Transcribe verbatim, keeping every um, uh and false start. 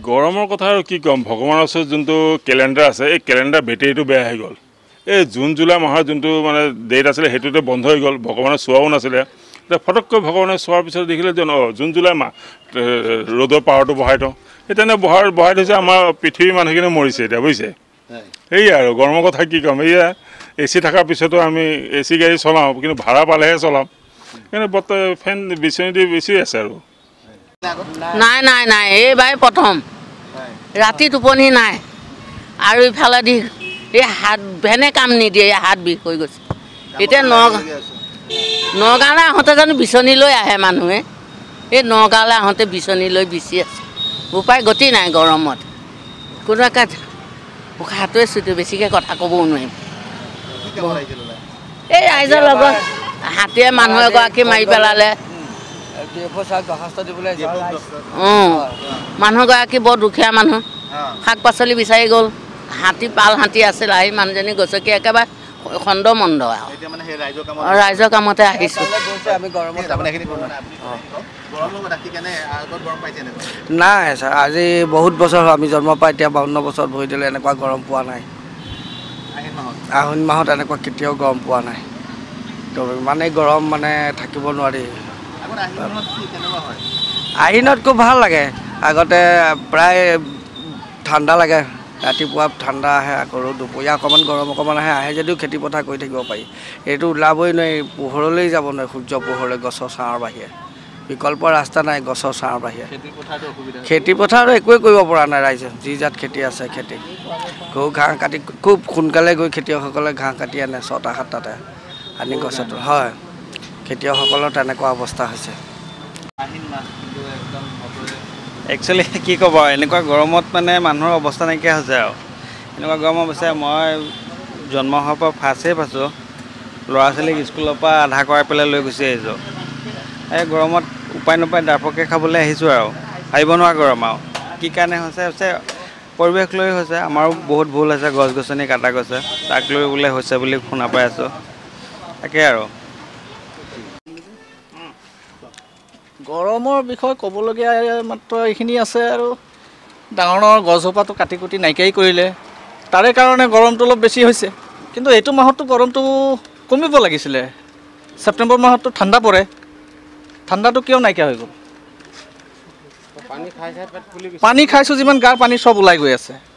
গৰমৰ কথা আৰু কি ক'ম ভগৱানৰ ওচৰত যোনটো কেলেণ্ডাৰ আছে এই কেলেণ্ডাৰ বেটেৰীটো বেয়া হৈ গ'ল এই জুন জুলাই মাহৰ যোনটো মানে ডেট আছিলে সেইটোতে বন্ধ হৈ গ'ল ভগৱানে চোৱাও নাছিলে এতিয়া ফটককৈ ভগৱানে চোৱাৰ পিছত দেখিলে যে অঁ জুন জুলাই মাহ ৰ'দৰ পাৱাৰটো বঢ়াই থওঁ সেই তেনে বঢ়াই বঢ়াই থৈছে আমাৰ পৃথিৱীৰ মানুহখিনি মৰিছে এতিয়া বুজিছে সেয়াই আৰু গৰমৰ কথা কি ক'ম এয়া এ চি থকাৰ পিছতো আমি এ চি গাড়ী চলাওঁ কিন্তু ভাড়া পালেহে চলাম কিন্তু বৰ্তমান ফেন বিচনি দি বেছি আছে আৰু নাই নাই নাই এইবাৰ প্ৰথম ৰাতি টোপনি নাই আৰু ইফালেদি এই হাত ভেনে কাম নিদিয়ে এই হাত বিষ হৈ গৈছে এতিয়া নগাঁও নগাঁৱলৈ আহোঁতে জানো বিচনী লৈ আহে মানুহে এই নগাঁৱলৈ আহোঁতে বিচনী লৈ বিচি আছে উপায় গতি নাই গৰমত কোনো একে উশাহটোৱে চুটি বেছিকৈ কথা ক'বও নোৱাৰিম এই ৰাইজৰ লগত হাতীয়ে মানুহ এগৰাকী মাৰি পেলালে অঁ মানুহগৰাকী বৰ দুখীয়া মানুহ শাক পাচলি বিচাৰি গ'ল হাতী পাল হাতী আছিল আহি মানুহজনী গছকি একেবাৰে খণ্ড মণ্ড আৰু ৰাইজৰ কামতে আহিছোঁ নাই ছাৰ আজি বহুত বছৰ আমি জন্ম পাই এতিয়া বাৱন্ন বছৰত ভৰি দিলে এনেকুৱা গৰম পোৱা নাই আহিন মাহত এনেকুৱা কেতিয়াও গৰম পোৱা নাই তো ইমানেই গৰম মানে থাকিব নোৱাৰি আহিনত খুব ভাল লাগে আগতে প্ৰায় ঠাণ্ডা লাগে ৰাতিপুৱা ঠাণ্ডা আহে আকৌ দুপৰীয়া অকণমান গৰম অকণমান আহে আহে যদিও খেতি পথাৰ কৰি থাকিব পাৰি এইটো ওলাবই নোৱাৰি পোহৰলৈ যাব নোৱাৰি সূৰ্য পোহৰলৈ গছৰ ছাঁৰ বাহিৰে বিকল্প ৰাস্তা নাই গছৰ ছাঁৰ বাহিৰে খেতি পথাৰতো একোৱে কৰিব পৰা নাই ৰাইজে যি জাত খেতি আছে খেতি গৰু ঘাঁহ কাটি খুব সোনকালে গৈ খেতিয়কসকলে ঘাঁহ কাটি আনে ছটা সাতটাতে আনি গছত হয় খেতিয়কসকলৰ তেনেকুৱা অৱস্থা হৈছে একচুৱেলি কি ক'ব এনেকুৱা গৰমত মানে মানুহৰ অৱস্থা নাইকিয়া হৈছে আৰু এনেকুৱা গৰম অৱস্থা মই জন্ম হোৱাৰ পৰা ফাৰ্ষ্টেই পাইছোঁ ল'ৰা ছোৱালীক স্কুলৰ পৰা আধা কৰাই পেলাই লৈ গুচি আহিছোঁ এই গৰমত উপায় নোপায় দাপকে খাবলৈ আহিছোঁ আৰু আহিব নোৱাৰা গৰম আৰু কি কাৰণে হৈছে হৈছে পৰিৱেশ লৈ হৈছে আমাৰো বহুত ভুল হৈছে গছ গছনি কটা গৈছে তাক লৈ বোলে হৈছে বুলি শুনা পাই আছোঁ তাকে আৰু গৰমৰ বিষয়ে ক'বলগীয়া মাত্ৰ এইখিনি আছে আৰু ডাঙৰ ডাঙৰ গছজোপাটো কাটি কুটি নাইকিয়াই কৰিলে তাৰে কাৰণে গৰমটো অলপ বেছি হৈছে কিন্তু এইটো মাহততো গৰমটো কমিব লাগিছিলে ছেপ্টেম্বৰ মাহততো ঠাণ্ডা পৰে ঠাণ্ডাটো কিয় নাইকিয়া হৈ গ'ল পানী খাইছোঁ যিমান গাৰ পানী চব ওলাই গৈ আছে